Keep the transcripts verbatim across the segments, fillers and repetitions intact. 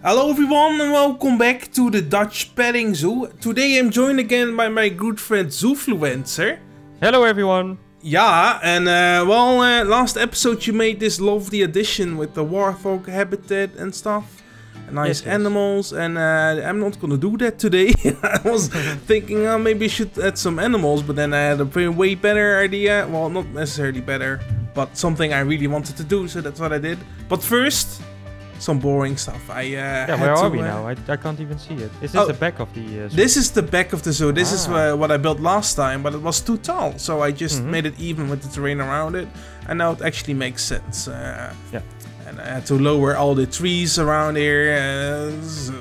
Hello everyone and welcome back to the Dutch Petting Zoo. Today I'm joined again by my good friend Zoofluencer. Hello everyone. Yeah, and uh, well, uh, last episode you made this lovely addition with the warthog habitat and stuff. Nice yes, yes. animals, and uh, I'm not gonna do that today. I was thinking uh, maybe I should add some animals, but then I had a very, way better idea. Well, not necessarily better, but something I really wanted to do, so that's what I did. But first, some boring stuff. I uh, yeah, where to, are we uh, now? I, I can't even see it. Is this oh, the back of the? Uh, zoo? This is the back of the zoo. This ah. is uh, what I built last time, but it was too tall, so I just mm-hmm. made it even with the terrain around it, and now it actually makes sense. Uh, yeah. And I had to lower all the trees around here. Uh, so,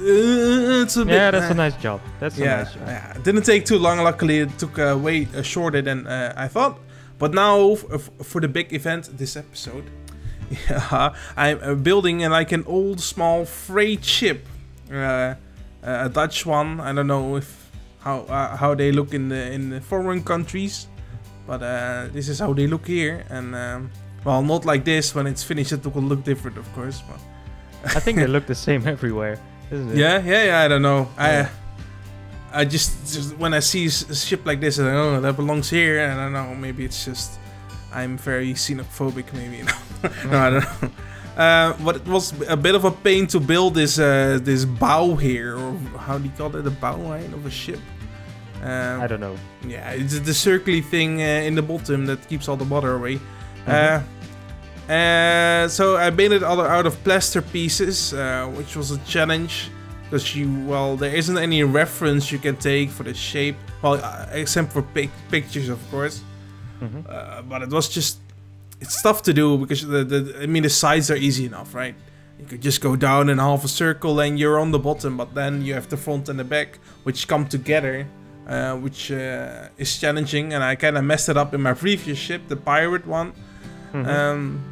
uh, it's a bit, yeah, that's uh, a nice job. That's a yeah, nice job. Yeah, it didn't take too long. Luckily, it took uh, way uh, shorter than uh, I thought. But now, f for the big event, this episode, yeah, I'm uh, building uh, like an old, small freight ship, uh, a Dutch one. I don't know if how uh, how they look in the in the foreign countries, but uh, this is how they look here. And um, well, not like this. When it's finished, it will look different, of course. But I think they look the same everywhere, isn't it? Yeah, yeah, yeah. I don't know. Yeah. I, I just, just when I see a ship like this, I don't know that belongs here. And I don't know. Maybe it's just I'm very xenophobic. Maybe you know. No, I don't know. Uh, but it was a bit of a pain to build this uh, this bow here, or how do you call it, a bow line of a ship? Um, I don't know. Yeah, it's the circly thing uh, in the bottom that keeps all the water away. Mm-hmm. Uh, uh, so I made it all out of plaster pieces, uh, which was a challenge because you well there isn't any reference you can take for the shape, well uh, except for pic pictures of course. Mm-hmm. uh, but it was just it's tough to do because the, the I mean the sides are easy enough, right? You could just go down in half a circle and you're on the bottom, but then you have the front and the back which come together. Uh, which uh, is challenging, and I kind of messed it up in my previous ship, the pirate one. Mm-hmm. um,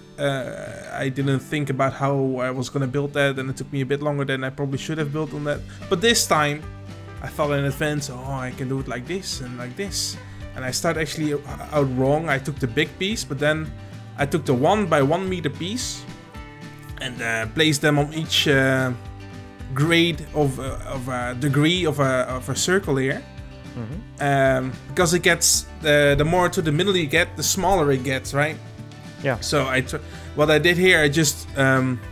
uh, I didn't think about how I was gonna build that, and it took me a bit longer than I probably should have built on that. But this time, I thought in advance, oh, I can do it like this and like this. And I started actually out wrong. I took the big piece, but then I took the one by one meter piece and uh, placed them on each uh, grade of uh, of a degree of a of a circle here. Mm-hmm. Um, because it gets uh, the more to the middle you get, the smaller it gets, right? Yeah. So I tr what I did here, I just um,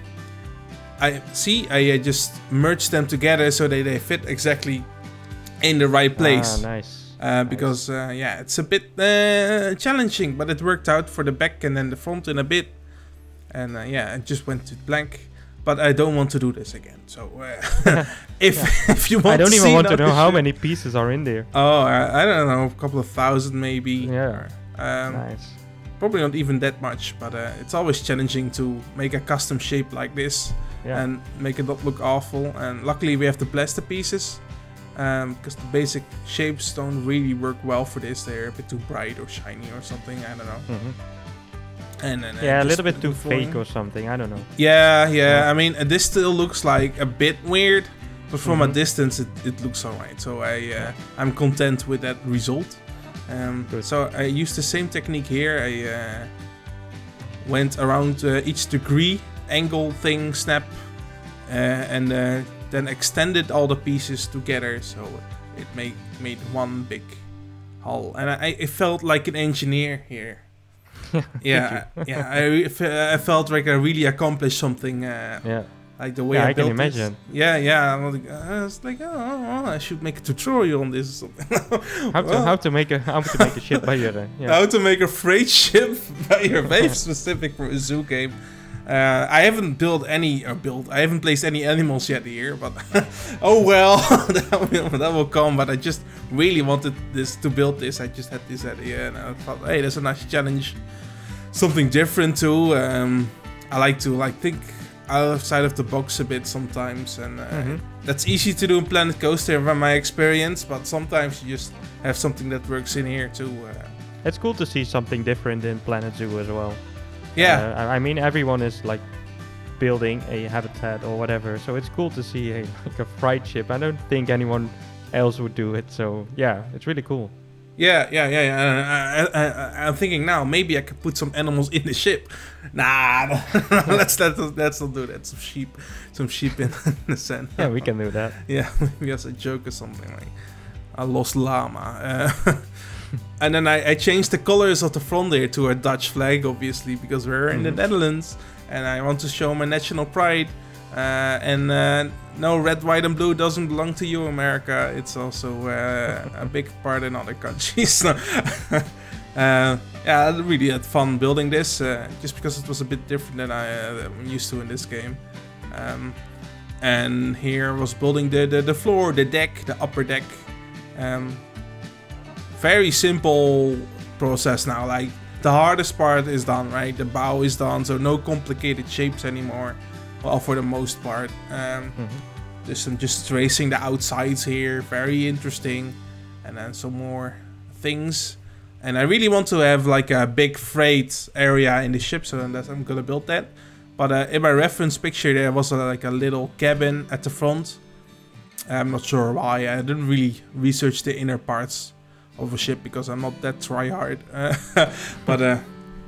I see I uh, just merged them together so that they fit exactly in the right place. Ah, nice. Uh, because uh, yeah, it's a bit uh, challenging, but it worked out for the back and then the front in a bit. And uh, yeah, I just went to blank. But I don't want to do this again. So uh, if yeah. if you want, I don't to even see want to know how ship, many pieces are in there. Oh, I, I don't know, a couple of thousand maybe. Yeah. Um, nice. Probably not even that much, but uh, it's always challenging to make a custom shape like this Yeah. and make it not look awful. And luckily we have the plaster pieces, um, because the basic shapes don't really work well for this. They're a bit too bright or shiny or something. I don't know. Mm-hmm. And then yeah, uh, a little bit too falling. fake or something. I don't know. Yeah, yeah. I mean, uh, this still looks like a bit weird, but from mm-hmm. a distance, it, it looks alright. So I, uh, I'm content with that result. Um, so I used the same technique here. I uh, went around uh, each degree angle thing, snap, uh, and uh, then extended all the pieces together, so it made made one big hull. And I, it felt like an engineer here. yeah, yeah. I, I felt like I really accomplished something. Uh, yeah. Like the way yeah, I, I built can imagine. This. Yeah, yeah. I was like, I was like oh, oh, I should make a tutorial on this or something. how to well, how to make a how to make a ship by your uh, yeah. How to make a freight ship by your very specific for a zoo game. Uh, I haven't built any or built. I haven't placed any animals yet here, but oh well, that, will, that will come. But I just really wanted this to build this. I just had this idea, and I thought, hey, that's a nice challenge, something different too. Um, I like to like think outside of the box a bit sometimes, and uh, mm-hmm. that's easy to do in Planet Coaster from my experience. But sometimes you just have something that works in here too. Uh, it's cool to see something different in Planet Zoo as well. Yeah, uh, I mean everyone is like building a habitat or whatever, so it's cool to see a like a freight ship. I don't think anyone else would do it, so yeah, it's really cool. Yeah, yeah, yeah, yeah. I, I, I, I'm thinking now maybe I could put some animals in the ship. Nah, let's let's let's not do that. Some sheep, some sheep in the sand. Yeah, we can do that. Yeah, maybe as a joke or something like a lost llama. Uh, and then I, I changed the colors of the front there to a Dutch flag, obviously, because we're in mm-hmm. the Netherlands, and I want to show my national pride. Uh, and uh, no, red, white, and blue doesn't belong to you, America. It's also uh, a big part in other countries. So, uh, yeah, I really had fun building this, uh, just because it was a bit different than I, uh, I'm used to in this game. Um, and here I was building the, the, the floor, the deck, the upper deck. Um, very simple process now. Like, the hardest part is done, right? The bow is done, so no complicated shapes anymore. Well, for the most part. Um, mm-hmm. There's some just tracing the outsides here, very interesting. And then some more things. And I really want to have like a big freight area in the ship, so that I'm gonna build that. But uh, in my reference picture there was uh, like a little cabin at the front. I'm not sure why. I didn't really research the inner parts of a ship because I'm not that try-hard. Uh, but uh,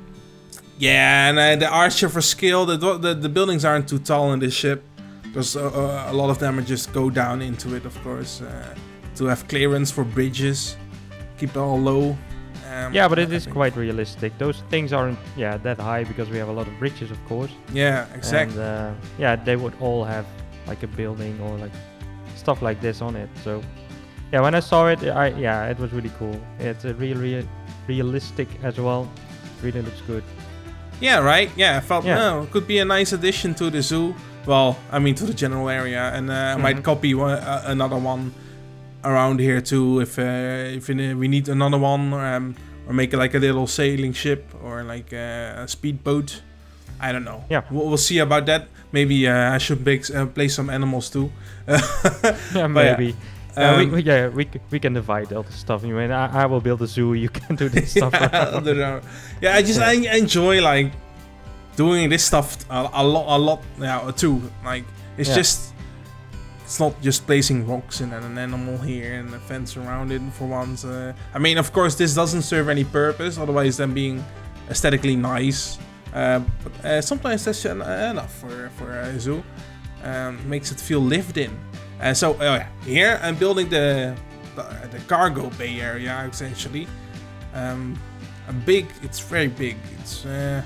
yeah, and uh, the archer for skill, the, the the buildings aren't too tall in this ship. Because uh, uh, a lot of them are just go down into it, of course. Uh, to have clearance for bridges. Keep it all low. Um, yeah, but it I is quite realistic. Those things aren't yeah that high because we have a lot of bridges, of course. Yeah, exactly. And uh, yeah, they would all have like a building or like stuff like this on it. So yeah, when I saw it, I yeah, it was really cool. It's a real, real realistic as well. Really looks good. Yeah, right. Yeah, I felt yeah. no, it could be a nice addition to the zoo. Well, I mean to the general area, and uh, mm-hmm. I might copy one, uh, another one around here too if uh, if we need another one, um, or make it like a little sailing ship or like uh, a speedboat. I don't know. Yeah, we'll, we'll see about that. Maybe uh, I should make, uh, play some animals too. Yeah, maybe. Yeah. Um, uh, we, we, yeah, we we can divide all the stuff. You mean I, I will build a zoo. You can do this stuff. Yeah, yeah, I just yeah. I enjoy like doing this stuff a, a lot, a lot. Yeah, too. Like it's yeah. just it's not just placing rocks and an animal here and a fence around it for once. Uh, I mean, of course, this doesn't serve any purpose otherwise than being aesthetically nice. Uh, but uh, sometimes that's enough for for a zoo. Um, makes it feel lived in. And so uh, yeah, here I'm building the, the the cargo bay area essentially. Um, a big, it's very big. It's uh,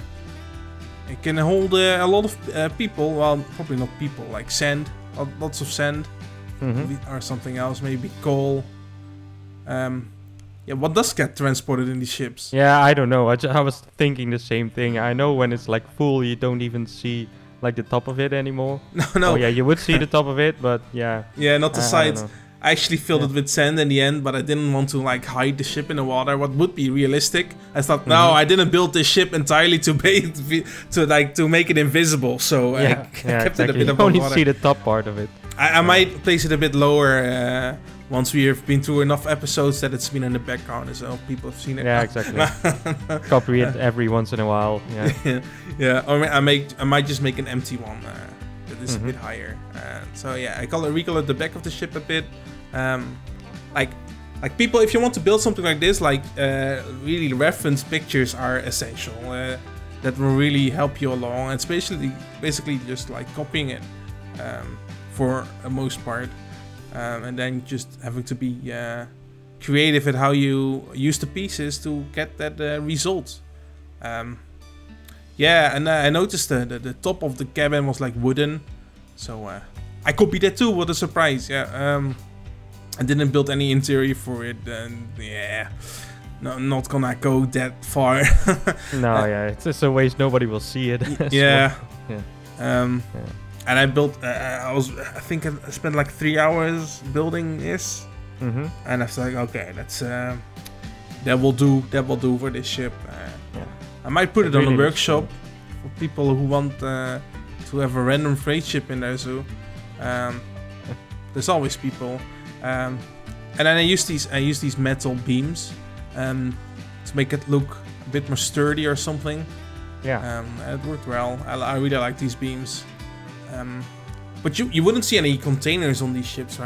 it can hold uh, a lot of uh, people. Well, probably not people, like sand, lots of sand, mm-hmm. or something else, maybe coal. Um, yeah, what does get transported in these ships? Yeah, I don't know. I, I was thinking the same thing. I know when it's like full, you don't even see like the top of it anymore. No, no. Oh yeah, you would see the top of it, but yeah. Yeah, not the uh, sides. I, I actually filled yeah. it with sand in the end, but I didn't want to like hide the ship in the water. What would be realistic? I thought, mm-hmm. no, I didn't build this ship entirely to be to like to make it invisible. So yeah, I, yeah, I kept exactly. it a bit you above only water. see the top part of it. I, I yeah. might place it a bit lower uh, once we have been through enough episodes that it's been in the background, so people have seen it. Yeah, exactly. Copy it every once in a while. Yeah. yeah, yeah. Or I make I might just make an empty one uh, that is mm-hmm. a bit higher. Uh, so yeah, I color recolored the back of the ship a bit. Um, like, like people, if you want to build something like this, like uh, really reference pictures are essential. Uh, that will really help you along, and especially basically just like copying it um, for the most part. Um, and then just having to be uh, creative at how you use the pieces to get that uh, result. Um, yeah, and uh, I noticed the, the, the top of the cabin was like wooden, so uh, I copied that too. What a surprise! Yeah, um, I didn't build any interior for it, and yeah, no, not gonna go that far. No, uh, yeah, it's just a waste. Nobody will see it. Yeah. yeah. Um, yeah. And I built, uh, I was, I think I spent like three hours building this. Mm-hmm. And I was like, okay, that's, uh, that will do, that will do for this ship. Uh, yeah. I might put it, it really on a workshop for people who want uh, to have a random freight ship in their zoo. Um, there's always people. Um, and then I use these, I use these metal beams um, to make it look a bit more sturdy or something. Yeah. Um, and it worked well. I, I really like these beams. Um, but you, you wouldn't see any containers on these ships, right?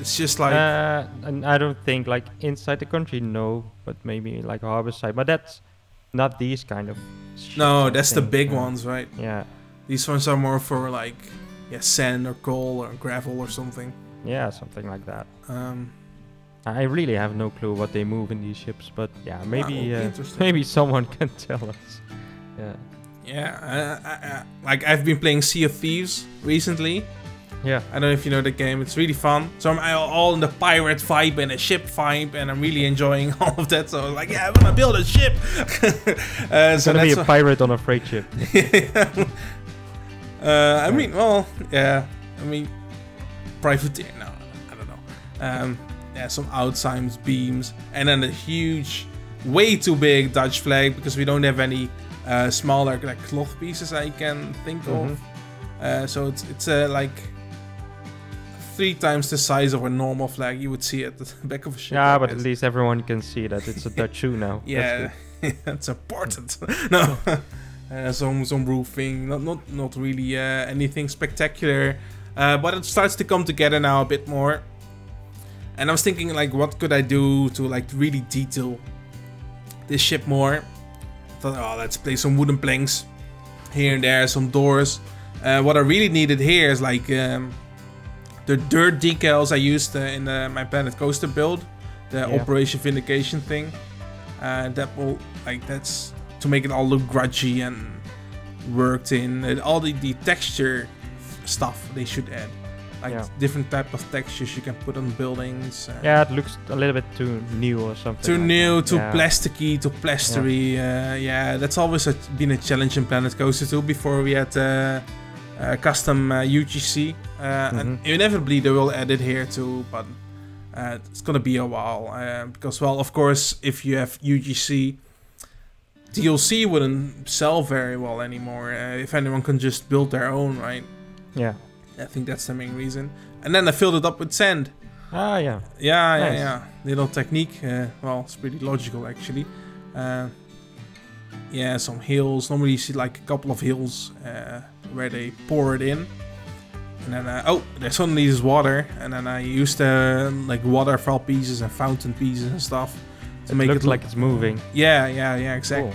It's just like Uh, and I don't think like inside the country, no, but maybe like harbor side. But that's not these kind of. ships, no, I that's the think, big yeah. ones, right? Yeah, These ones are more for like yeah, sand or coal or gravel or something. yeah, something like that. Um, I really have no clue what they move in these ships, but yeah, maybe would be uh, interesting. maybe someone can tell us. Yeah, yeah, uh, I, I, like I've been playing Sea of Thieves recently. yeah. I don't know if you know the game. It's really fun. So I'm all in the pirate vibe and a ship vibe, and I'm really enjoying all of that. So I was like, yeah, I want to build a ship. uh, so Gonna be that's a pirate on a freight ship. uh, I mean, well, yeah. I mean, privateer. No, I don't know. Um, yeah, some outsides beams, and then a huge, way too big Dutch flag because we don't have any uh, smaller like cloth pieces I can think Mhm. of. Uh, so it's it's uh, like three times the size of a normal flag you would see at the back of a ship. Yeah, like but at this. least everyone can see that it's a Dutch shoe now. Yeah, that's important. No, uh, some some roofing, not not not really uh, anything spectacular, uh, but it starts to come together now a bit more. And I was thinking, like, what could I do to like really detail this ship more? I thought, oh, let's place some wooden planks here and there, some doors. Uh, what I really needed here is like um, the dirt decals I used uh, in uh, my Planet Coaster build, the Yeah. Operation Vindication thing. Uh, that will like that's to make it all look grudgy and worked in. And all the, the texture stuff they should add, like Yeah. different type of textures you can put on buildings. Uh, Yeah, it looks a little bit too new or something. Too like new, that. too Yeah. plasticky, too plastery. Yeah, uh, yeah that's always a, been a challenge in Planet Coaster too. Before we had uh, uh, custom uh, U G C, uh, and Mhm. inevitably they will add it here too, but uh, it's gonna be a while uh, because, well, of course, if you have U G C, D L C wouldn't sell very well anymore. Uh, if anyone can just build their own, right? Yeah. I think that's the main reason. And then I filled it up with sand. Ah, yeah. Yeah, yeah, Nice. yeah. Little technique. Uh, well, it's pretty logical actually. Uh, yeah, some hills. Normally you see like a couple of hills uh, where they pour it in. And then, uh, oh, there suddenly is water. And then I used uh, like waterfall pieces and fountain pieces and stuff to It make looks it look like it's moving. Yeah, yeah, yeah, exactly.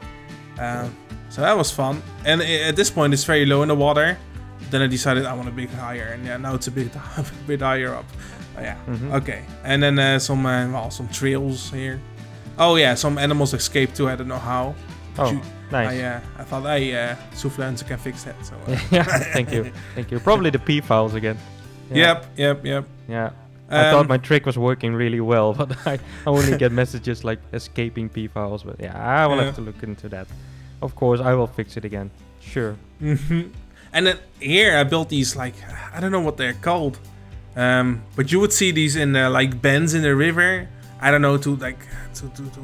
Um, so that was fun. And i- at this point it's very low in the water. Then I decided I want a bit higher, and yeah, now it's a bit a bit higher up. Oh, yeah, Mhm. okay. And then uh, some uh, well, some trails here. Oh yeah, some animals escaped too. I don't know how. Oh, Shoot. nice. I, uh, I thought I uh, Soufflancer can fix that. So. Uh, yeah, thank you. Thank you. Probably the P files again. Yeah. Yep, yep, yep. Yeah. I Um, thought my trick was working really well, but I only get messages like escaping P files. But yeah, I will Yeah. have to look into that. Of course, I will fix it again. Sure. Mhm. And then here I built these, like, I don't know what they're called, um, but you would see these in uh, like bends in the river. I don't know, to like to to, to,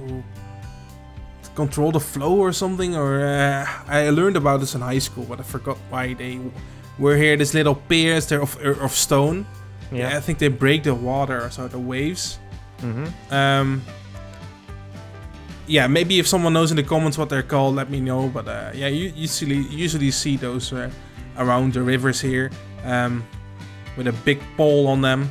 to control the flow or something. Or uh, I learned about this in high school, but I forgot why they were here. These little piers, they're of of stone. Yeah. Yeah, I think they break the water, so the waves. Mm-hmm. Um, yeah, maybe if someone knows in the comments what they're called, let me know. But uh, yeah, you usually usually see those uh, around the rivers here, um, with a big pole on them.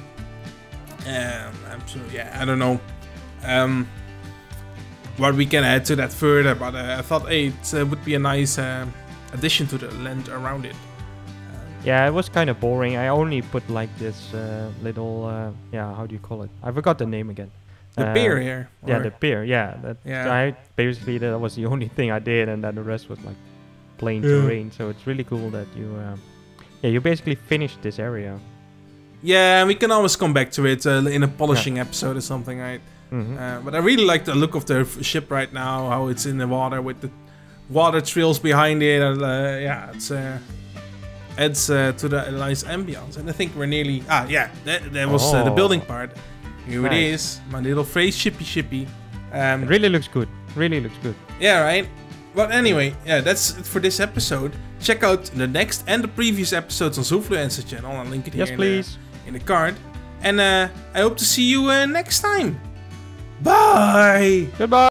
Um, I'm so, yeah, I don't know um, what we can add to that further, but uh, I thought, hey, it uh, would be a nice uh, addition to the land around it. Yeah, it was kind of boring. I only put like this uh, little, uh, yeah, how do you call it? I forgot the name again. The Uh, pier here. Yeah, or- the pier. Yeah, that. Yeah. I basically that was the only thing I did, and then the rest was like plain Yeah. terrain. So it's really cool that you, um, yeah, you basically finished this area. Yeah, we can always come back to it uh, in a polishing episode or something, right? Mm-hmm. Uh, but I really like the look of the f- ship right now, how it's in the water with the water trails behind it. And, uh, yeah, it's uh, adds uh, to the nice ambience. And I think we're nearly... Ah, yeah, that, that was uh, the Oh. building part. Here it Nice. is, my little phrase shippy shippy. Um, It really looks good. Really looks good. yeah, right? But anyway, yeah, that's it for this episode. Check out the next and the previous episodes on Zoofluencer channel. I'll link it here Yes, in, please. the, in the card. And uh, I hope to see you uh, next time. Bye! Goodbye.